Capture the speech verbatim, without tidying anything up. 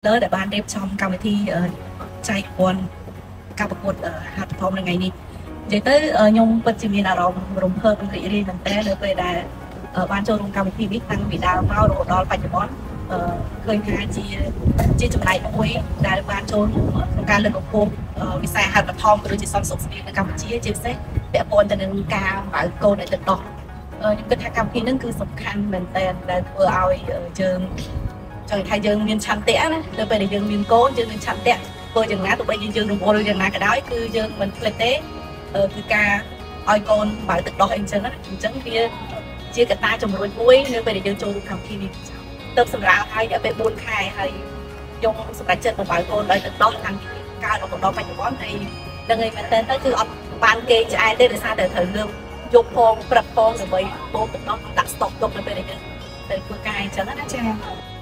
លើដែលបានរៀបចំកម្មវិធីចែកព័ន្ធការប្រកួតហាត់ផលនៅថ្ងៃនេះនិយាយទៅខ្ញុំពិតជាមានអារម្មណ៍រំភើបរីករាយមែនតើនៅពេលដែលបានចូលរួមកម្មវិធីនេះតាំងពីដើមមករហូតដល់បច្ចុប្បន្នឃើញថាជាជាចំណែកមួយដែលបានចូលរួមក្នុងការលើកកម្ពស់វិស័យហាត់បឋមឬជាសន្តិសុខស្បៀងនៅកម្ពុជាជាពិសេសពាក់ព័ន្ធទៅនឹងការបើកកូនឲ្យទឹកដោះខ្ញុំគិតថាកម្មវិធីនេះគឺសំខាន់មែនតើដែលធ្វើឲ្យយើងចង់ថាយើងមានឆន្ទៈណាទៅពេលដែលយើងមានកូនយើងមានឆន្ទៈធ្វើយ៉ាងណាទោះបីជាយើងរវល់ឬយ៉ាងណាក៏ដោយគឺយើងមិនភ្លេចទេគឺការឲ្យកូនបើទឹកដោះអីចឹងណាអញ្ចឹងវាជាកត្តាជំរុញមួយនៅពេលដែលយើងចូលរួមកម្មវិធីនេះទៅសម្រាប់ឲ្យរយៈពេលបួនខែហើយខ្ញុំសម្រាប់ចិត្តបើកកូនដោយទឹកដោះតាំងពីកើតរហូតដល់បច្ចុប្បន្នហើយដឹងឯមែនតើទៅគឺអត់បានគេឆ្អែតទេដោយសារតែត្រូវលើកយកផងព្រឹកផងដើម្បីបូកទឹកដោះដាក់ស្តុកទុកនៅពេលដែលយើងទៅធ្វើការអញ្ចឹងណាចា៎